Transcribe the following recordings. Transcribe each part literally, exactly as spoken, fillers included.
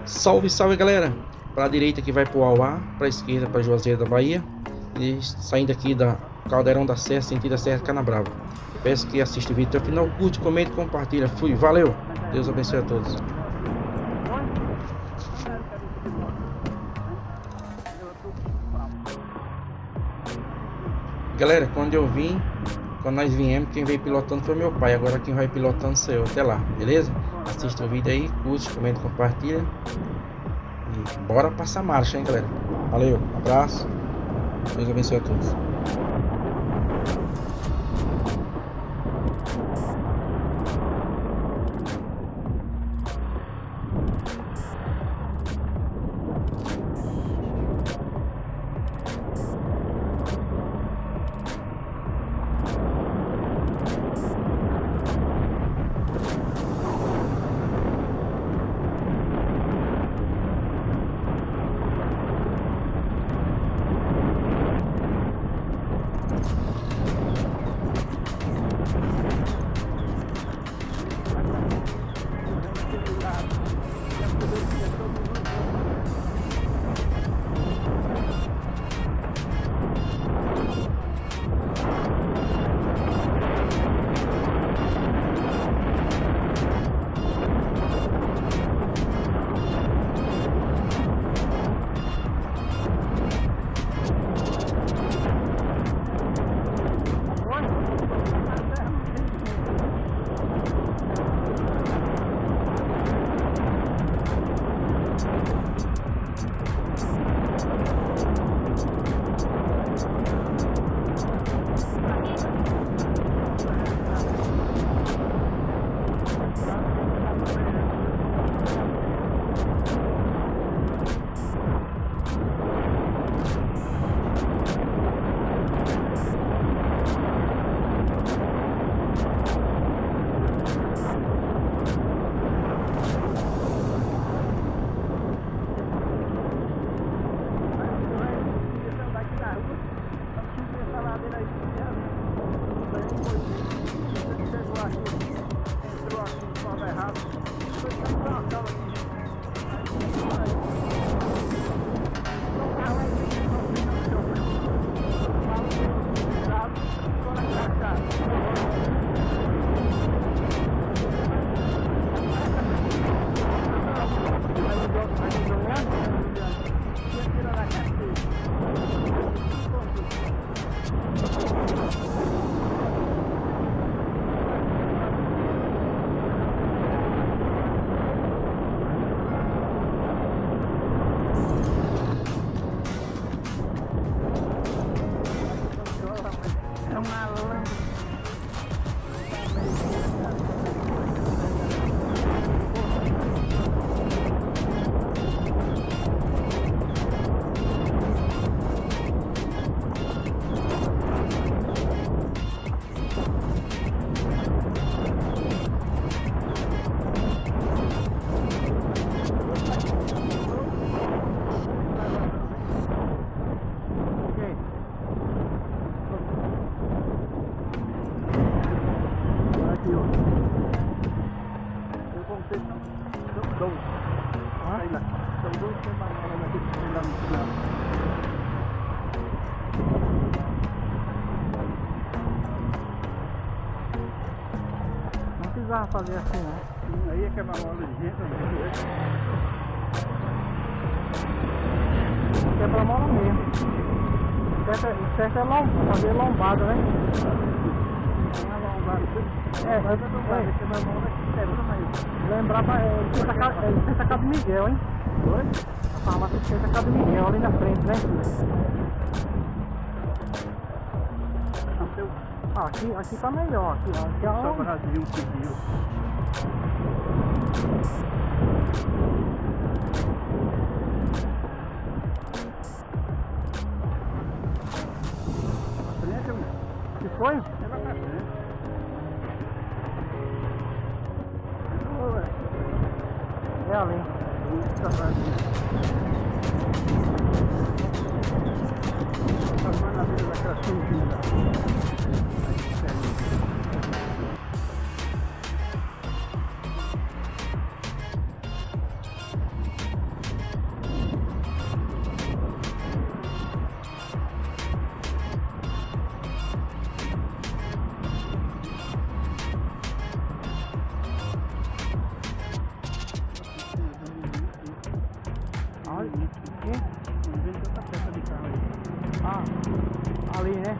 Salve, salve galera! Para a direita que vai para o Auá, para a esquerda para Juazeiro da Bahia e saindo aqui da Caldeirão da Serra, sentido a Serra Canabrava. Peço que assista o vídeo até o final, curte, comente, compartilha. Fui, valeu! Deus abençoe a todos. Galera, quando eu vim, quando nós viemos, quem veio pilotando foi meu pai. Agora quem vai pilotando sou eu. Até lá, beleza? Assista o vídeo aí, curte, comenta, compartilha. E bora passar marcha, hein, galera? Valeu, abraço. Deus abençoe a todos. Não precisava fazer assim, né? Aí é que é uma hora de gente, né? Quebra a mola mesmo. O certo é lom, fazer lombada, né? Não é lombada. É, mas é lombada, porque na mão é quebra, mas... Lembrar pra ele, ele fez a Cabo Miguel, hein? Oi? A farmácia fez a Cabo Miguel ali na frente, né? Ah, aqui, aqui tá melhor, aqui, aqui é Só um... Brasil seguiu. A frente é um... Que foi? É lá na frente. É ali. Muito Brasil. Tá na beira daquela subida. Aqui? Não vem tanta peça de carro aí. Ah, ali, né?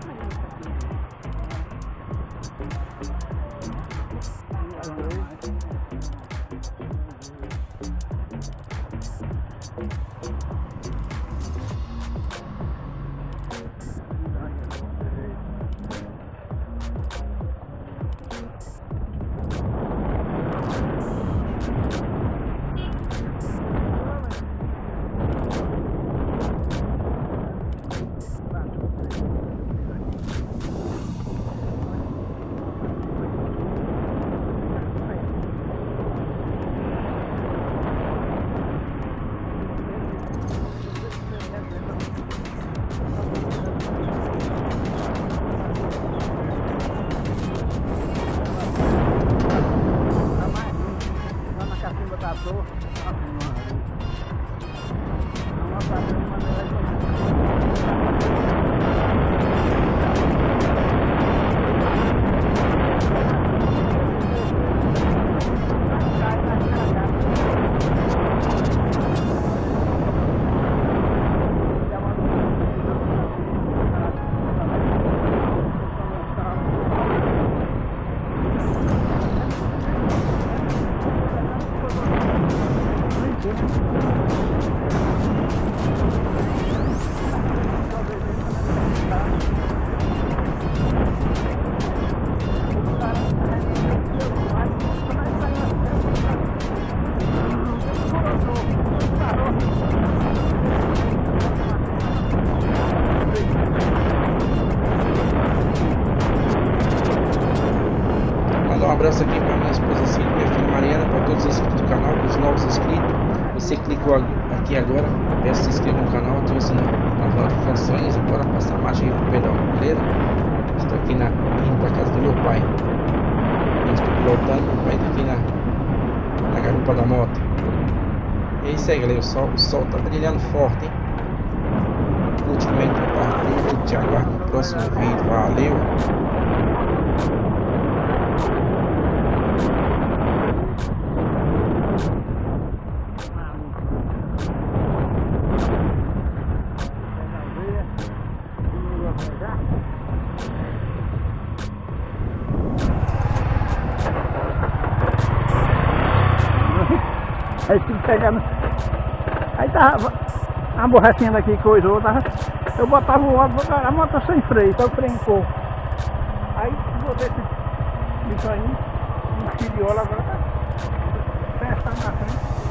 Um abraço aqui para minha esposa Cília, minha filha Mariana, para todos os inscritos do canal, para os novos inscritos. Você clicou aqui agora, peço que se inscreva no canal, ative o sininho das notificações e bora passar a marcha aqui com o pedal, beleza? Estou aqui na, indo para casa do meu pai. Eu estou pilotando, meu pai está aqui na, na garupa da moto. E é isso aí, galera, o sol, o sol tá brilhando forte, hein? Curte, comente, compartilha, te aguardo no próximo vídeo, valeu! Aí fica pegando. Aí tava a borrachinha daqui coisou, tava. Eu botava o óleo, a moto sem freio, só frencou. Aí botei esse bicho aí, enchi de óleo agora tá. Presta na frente.